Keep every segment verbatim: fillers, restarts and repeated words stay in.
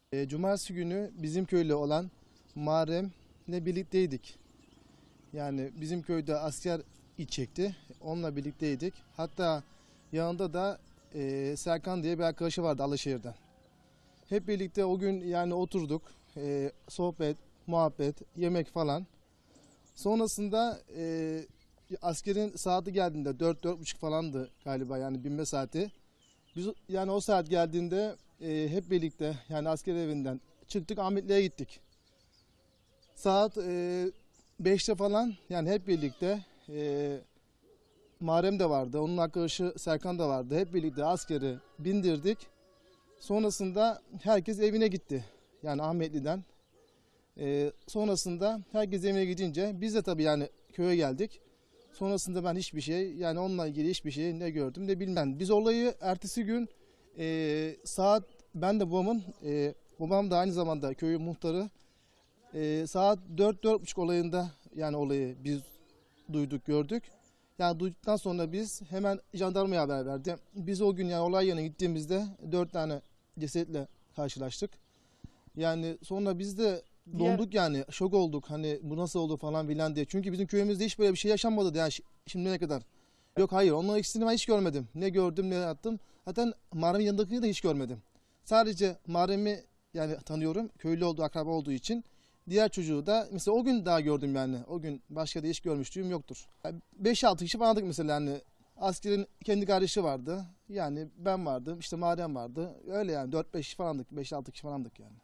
E, Cumartesi günü bizim köylü olan Muharrem'le birlikteydik. Yani bizim köyde asker iç çekti. Onunla birlikteydik. Hatta yanında da e, Serkan diye bir arkadaşı vardı Alaşehir'den. Hep birlikte o gün yani oturduk. E, sohbet, muhabbet, yemek falan. Sonrasında e, askerin saati geldiğinde dört dört buçuk falandı galiba, yani binme saati. Biz yani o saat geldiğinde e, hep birlikte yani asker evinden çıktık, Ahmetli'ye gittik. Saat e, beşte falan yani hep birlikte e, Muharrem de vardı, onun arkadaşı Serkan da vardı. Hep birlikte askeri bindirdik. Sonrasında herkes evine gitti. Yani Ahmetli'den. E, sonrasında herkes evine gidince biz de tabii yani köye geldik. Sonrasında ben hiçbir şey, yani onunla ilgili hiçbir şey ne gördüm ne bilmem. Biz olayı ertesi gün e, saat, ben de babamın, e, babam da aynı zamanda köyün muhtarı. E, saat dört dört buçuk olayında yani olayı biz duyduk, gördük. Yani duyduktan sonra biz hemen jandarmaya haber verdik. Biz o gün yani olay yerine gittiğimizde dört tane cesetle karşılaştık. Yani sonra biz de donduk, yani şok olduk, hani bu nasıl oldu falan filan diye. Çünkü bizim köyümüzde hiç böyle bir şey yaşanmadı yani şimdiye kadar. Yok, hayır, onun ikisini ben hiç görmedim. Ne gördüm ne yaptım. Zaten Muharrem'in yanındakini de hiç görmedim. Sadece Muharrem'i yani tanıyorum, köylü olduğu, akraba olduğu için. Diğer çocuğu da mesela o gün daha gördüm yani. O gün başka da hiç görmüştüğüm yoktur. Yani beş altı kişi falandık mesela, yani askerin kendi kardeşi vardı. Yani ben vardım, işte Muharrem vardı. Öyle yani dört beş kişi falandık, beş altı kişi falandık yani.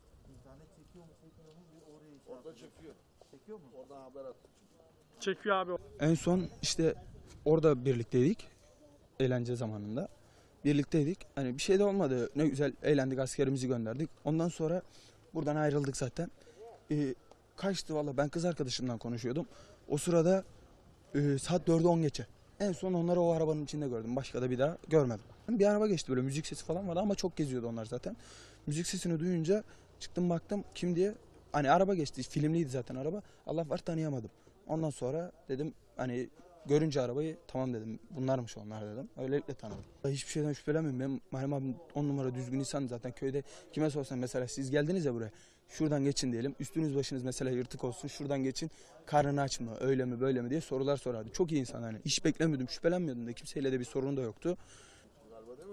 Orada çekiyor. Çekiyor mu? Oradan haber at. Çekiyor abi. En son işte orada birlikteydik. Eğlence zamanında. Birlikteydik. Hani bir şey de olmadı. Ne güzel eğlendik, askerimizi gönderdik. Ondan sonra buradan ayrıldık zaten. Ee, kaçtı valla, ben kız arkadaşımla konuşuyordum. O sırada e, saat dörde on geçe. En son onları o arabanın içinde gördüm. Başka da bir daha görmedim. Hani bir araba geçti, böyle müzik sesi falan vardı ama çok geziyordu onlar zaten. Müzik sesini duyunca çıktım, baktım kim diye. Hani araba geçti, filmliydi zaten araba. Allah var, tanıyamadım. Ondan sonra dedim hani görünce arabayı, tamam dedim, bunlarmış onlar dedim. Öylelikle tanıdım. Hiçbir şeyden şüphelenmiyorum. Benim Muharrem abim on numara düzgün insan zaten. Köyde kime sorsan mesela, siz geldiniz ya buraya, şuradan geçin diyelim. Üstünüz başınız mesela yırtık olsun, şuradan geçin. Karnını aç mı, öyle mi böyle mi diye sorular sorardı. Çok iyi insan hani. Hiç beklemiyordum, şüphelenmiyordum da, kimseyle de bir sorun da yoktu. Galiba değil mi?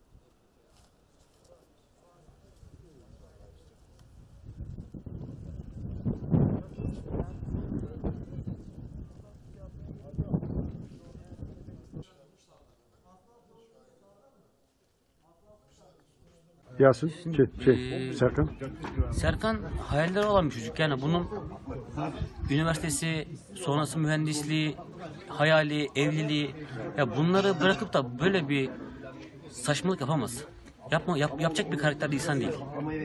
Yasin, şey, şey, Serkan. Serkan hayalleri olan bir çocuk. Yani bunun üniversitesi, sonrası mühendisliği, hayali, evliliği, ya bunları bırakıp da böyle bir saçmalık yapamaz. Yapma, yap, yapacak bir karakterde insan değil.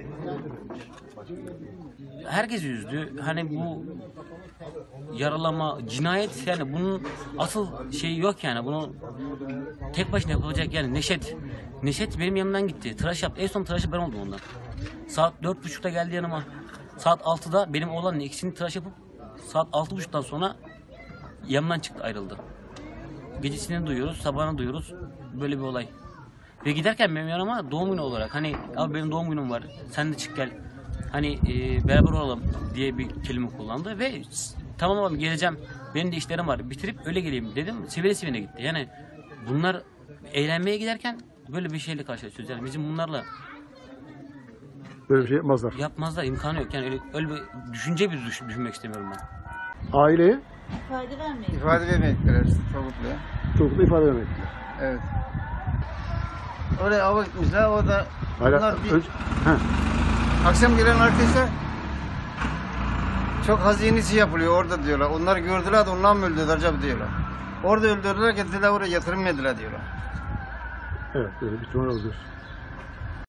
Herkes üzdü. Hani bu yaralama, cinayet, yani bunun asıl şeyi yok yani. Bunu tek başına yapılacak yani. Neşet. Neşet benim yanımdan gitti. Tıraş yaptı. En son tıraşı ben oldum ondan. Saat dört buçukta geldi yanıma. Saat altıda benim oğlanın ikisini tıraş yapıp saat altı buçuktan sonra yanımdan çıktı, ayrıldı. Gecesini duyuyoruz, sabahını duyuyoruz. Böyle bir olay. Ve giderken benim yanıma doğum günü olarak, hani abi benim doğum günüm var, sen de çık gel, hani e, beraber olalım diye bir kelime kullandı ve tamam abi geleceğim, benim de işlerim var, bitirip öyle geleyim dedim. Sivile sivile gitti. Yani bunlar eğlenmeye giderken böyle bir şeyle karşılaşıyoruz. Yani bizim bunlarla Böyle bir şey yapmazlar. yapmazlar, imkanı yok. Yani öyle, öyle bir düşünce bir düş, düşünmek istemiyorum ben. Aileye İfade vermeyin. İfade vermekteler çocukluğa. çocukla ifade vermek. Evet. Oraya ava gitmişler, orada bunlar bir... Önce, Akşam gelen arkadaşlar çok hazinesi yapılıyor orada diyorlar. Onları gördüler de ondan mı öldürdüler acaba diyorlar. Orada öldürdüler, getirdiler oraya, yatırım yediler diyorlar. evet, böyle bir tuhaf oluyor.